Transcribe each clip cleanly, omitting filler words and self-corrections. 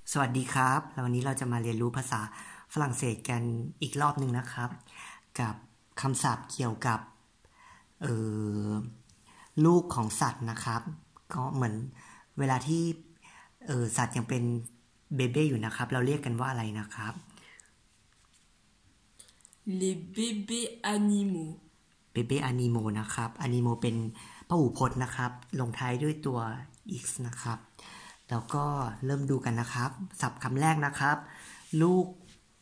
สวัสดีครับแล้ววันนี้เราจะมาเรียนรู้ภาษาฝรั่งเศสกันอีกรอบหนึ่งนะครับกับคำศัพท์เกี่ยวกับลูกของสัตว์นะครับก็เหมือนเวลาที่สัตว์ยังเป็นเบเบ้อยู่นะครับเราเรียกกันว่าอะไรนะครับ Les bébés animaux. เบเบ้อนิโมนะครับอนิโมเป็นพหูพจน์นะครับลงท้ายด้วยตัว x นะครับแล้วก็เริ่มดูกันนะครับศัพท์คำแรกนะครับลูก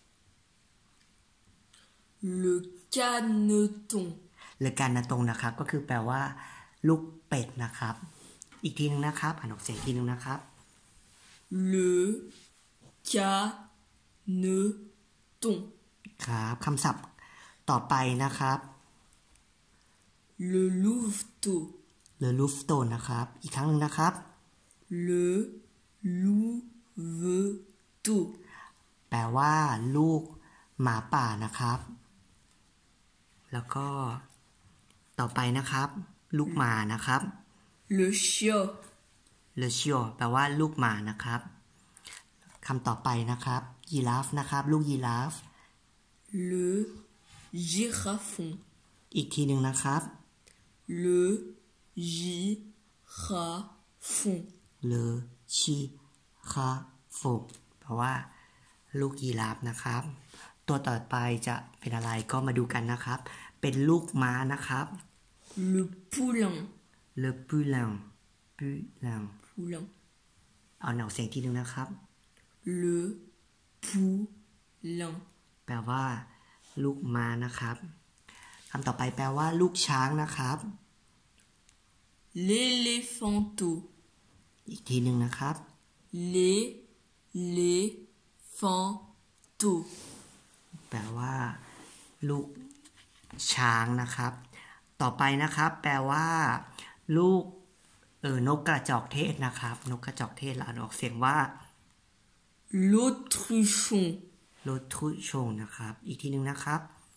Le caneton. หรือการนาตรงนะครับก็คือแปลว่าลูกเป็ดนะครับอีกทีนึงนะครับอ่านออกเสียงอีกทีนึงนะครับ Le caneton. ครับคำศัพท์ต่อไปนะครับ Le louveteau. หรือลูฟโตนนะครับอีกครั้งหนึ่งนะครับ Le louveteau. แปลว่าลูกหมาป่านะครับแล้วก็ต่อไปนะครับลูกหมานะครับ Le chiot. Le chiot แปลว่าลูกหมานะครับคำต่อไปนะครับยีราฟนะครับลูกยีราฟ Le girafon. อีกทีหนึ่งนะครับ Le girafon. Le giraffe แปลว่าลูกยีราฟนะครับตัวต่อไปจะเป็นอะไรก็มาดูกันนะครับเป็นลูกม้านะครับ Le poulain. Le poulain poulain Poulain. เอาหนักเสียงทีนึงนะครับ Le poulain. แปลว่าลูกม้านะครับคำต่อไปแปลว่าลูกช้างนะครับ L'éléphanteau. อีกทีหนึ่งนะครับ L'éléphanteau. แปลว่าลูกช้างนะครับต่อไปนะครับแปลว่าลูกนกกระจอกเทศนะครับนกกระจอกเทศเราอ่านออกเสียงว่า L'autruchon. โลทรุชงนะครับอีกทีหนึ่งนะครับ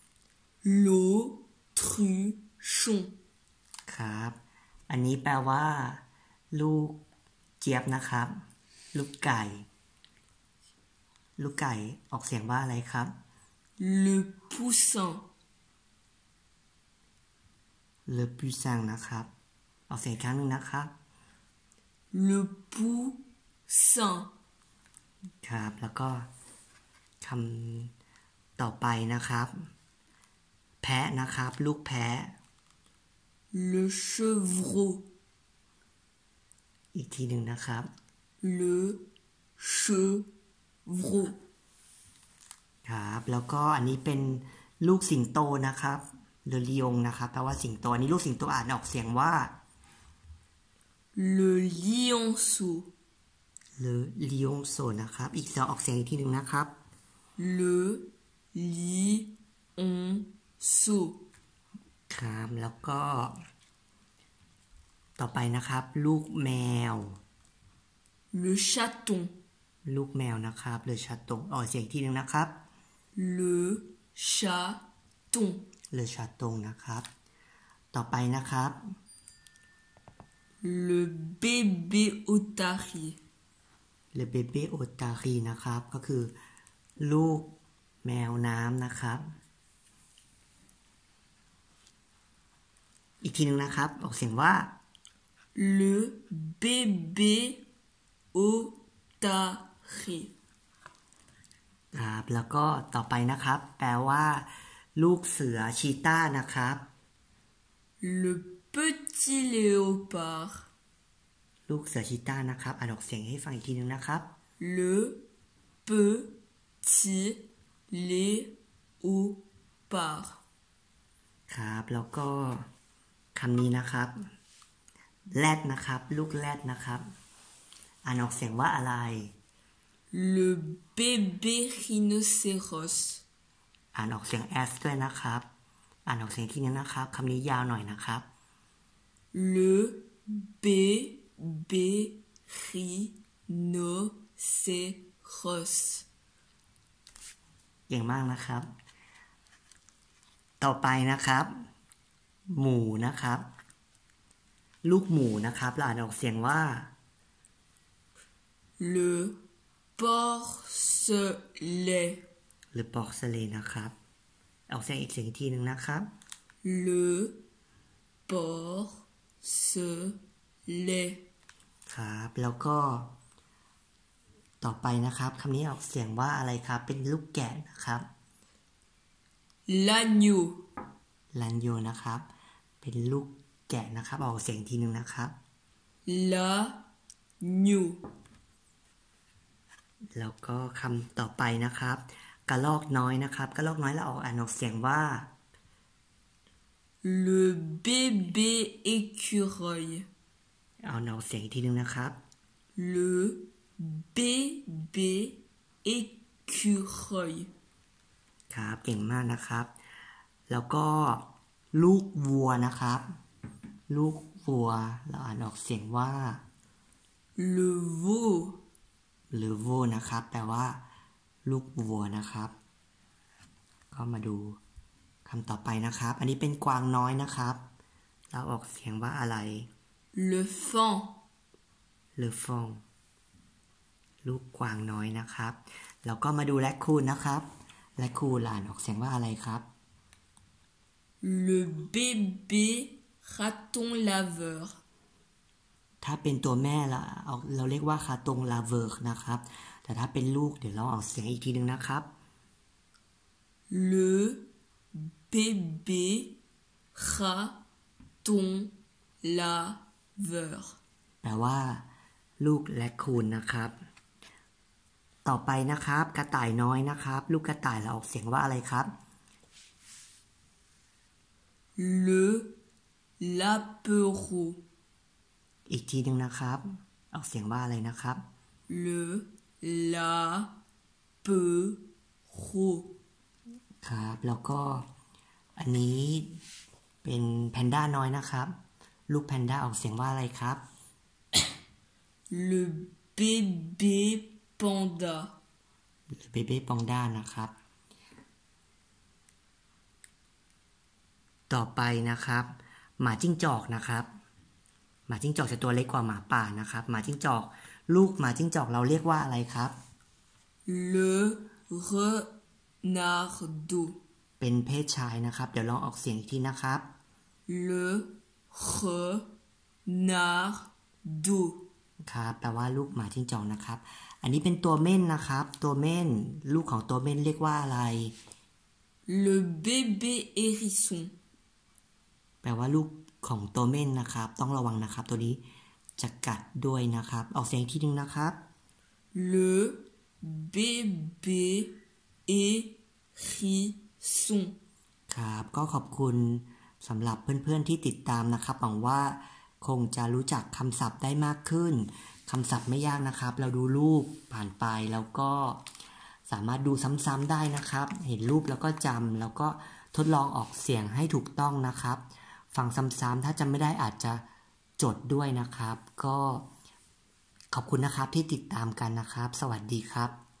L'autruchon. ครับอันนี้แปลว่าลูกเจี๊ยบนะครับลูกไก่ออกเสียงว่าอะไรครับ Le poussin. Le poussin นะครับออกเสียงอีกครั้งหนึ่งนะครับ Le poussin. ครับแล้วก็คำต่อไปนะครับแพะนะครับลูกแพะ Le chevreau. อีกทีหนึ่งนะครับ Le chevreau. ครับแล้วก็อันนี้เป็นลูกสิงโตนะครับหรือลียงนะครับแปลว่าสิงโตอันนี้ลูกสิงโตอ่านออกเสียงว่า Le lionceau. หรือลียงโซนะครับอีกสองออกเสียงอีกทีหนึ่งนะครับ Le lionceau. ครับแล้วก็ต่อไปนะครับลูกแมว Le chaton. ลูกแมวนะครับหรือชัดตงออกเสียงอีกทีหนึ่งนะครับ Le chaton. หรือชัดตงนะครับต่อไปนะครับ Le bébé otarie. หรือเบเบ้โอตารีนะครับก็คือลูกแมวน้ำนะครับอีกทีหนึ่งนะครับออกเสียงว่า Le bébé otarie. ครับแล้วก็ต่อไปนะครับแปลว่าลูกเสือชีต้านะครับ Le petit léopard. ลูกเสือชีต้านะครับอ่านออกเสียงให้ฟังอีกทีหนึ่งนะครับ Le petit léopard. ครับแล้วก็คำนี้นะครับแรดนะครับลูกแรดนะครับอ่านออกเสียงว่าอะไร Le bébé rhinocéros. อ่านออกเสียง s ด้วยนะครับอ่านออกเสียงที่นี้นะครับคำนี้ยาวหน่อยนะครับ Le bébé rhinocéros. เก่งมากนะครับ ต่อไปนะครับหมูนะครับลูกหมูนะครับเราอ่านออกเสียงว่า Le porcelet หรือปอกสเลนะครับออกเสียงอีกเสียงอีกทีหนึ่งนะครับ le porcelet ครับแล้วก็ต่อไปนะครับคำนี้ออกเสียงว่าอะไรครับเป็นลูกแกะนะครับ l'agneau ลันโยนะครับเป็นลูกแกะนะครับออกเสียงอีกทีหนึ่งนะครับ l'agneau แล้วก็คำต่อไปนะครับกระรอกน้อยนะครับกระรอกน้อยเราอ่านออกเสียงว่า le bébé écureuil เอาออกเสียงอีกทีหนึ่งนะครับ le bébé écureuil ครับเก่งมากนะครับแล้วก็ลูกวัวนะครับลูกวัวเราอ่านออกเสียงว่า le veau หรือโวนะครับแปลว่าลูกวัวนะครับก็มาดูคำต่อไปนะครับอันนี้เป็นกวางน้อยนะครับเราออกเสียงว่าอะไร le faon หรือฟองลูกกวางน้อยนะครับแล้วก็มาดูแรคคูนนะครับแรคคูนอ่านออกเสียงว่าอะไรครับ le bébé raton laveur ถ้าเป็นตัวแม่เราเรียกว่าคาตงลาเวอร์นะครับแต่ถ้าเป็นลูกเดี๋ยวเราออกเสียงอีกทีหนึ่งนะครับ le bébé raton laveur แปลว่าลูกแรคคูนนะครับต่อไปนะครับกระต่ายน้อยนะครับลูกกระต่ายเราออกเสียงว่าอะไรครับ le lapereau อีกทีหนึ่งนะครับออกเสียงว่าอะไรนะครับ le lapereau ครับแล้วก็อันนี้เป็นแพนด้าน้อยนะครับลูกแพนด้าออกเสียงว่าอะไรครับ le bébé panda หรือเบเบ้ปองด้านะครับต่อไปนะครับหมาจิ้งจอกนะครับหมาจิ้งจอกจะตัวเล็กกว่าหมาป่านะครับหมาจิ้งจอกลูกหมาจิ้งจอกเราเรียกว่าอะไรครับ le renardo เป็นเพศชายนะครับเดี๋ยวลองออกเสียงอีกทีนะครับ le renardo ครับแปลว่าลูกหมาจิ้งจอกนะครับอันนี้เป็นตัวเม่นนะครับตัวเม่นลูกของตัวเม่นเรียกว่าอะไร le bébé hérisson แปลว่าลูกของตัวเม่นนะครับต้องระวังนะครับตัวนี้จะกัดด้วยนะครับออกเสียงอีกทีหนึงนะครับ le bébé hérisson ครับก็ขอบคุณสำหรับเพื่อนๆที่ติดตามนะครับหวังว่าคงจะรู้จักคำศัพท์ได้มากขึ้นคำศัพท์ไม่ยากนะครับเราดูรูปผ่านไปแล้วก็สามารถดูซ้ำๆได้นะครับเห็นรูปแล้วก็จำแล้วก็ทดลองออกเสียงให้ถูกต้องนะครับฟังซ้ำๆถ้าจำไม่ได้อาจจะจดด้วยนะครับก็ขอบคุณนะครับที่ติดตามกันนะครับสวัสดีครับ